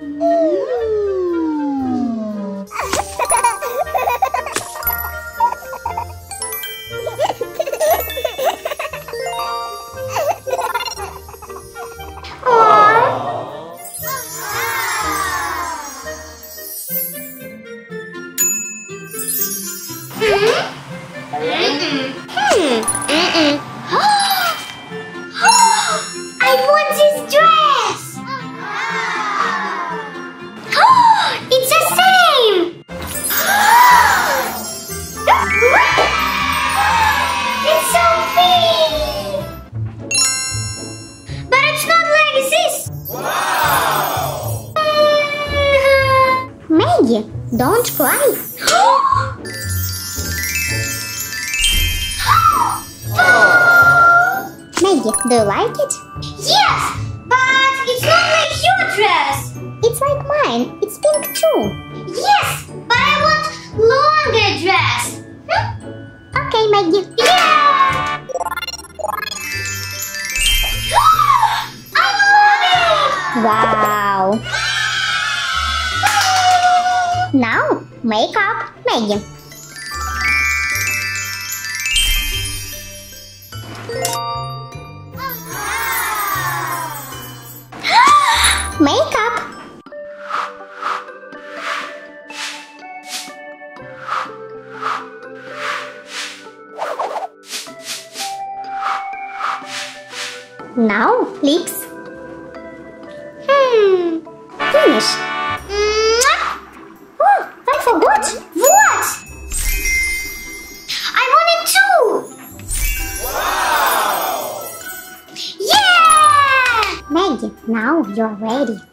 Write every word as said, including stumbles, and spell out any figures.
Maggie, don't cry. Maggie, do you like it? Yes, but it's not like your dress. It's like mine. It's pink too. Yes, but I want longer dress. Hmm? Okay, Maggie. Yeah! I love it! Wow. Now, makeup, Maggie. Makeup. Now, lips. Hmm. Finish. Oh, I forgot. What? I want it too. Maggie, now you're ready.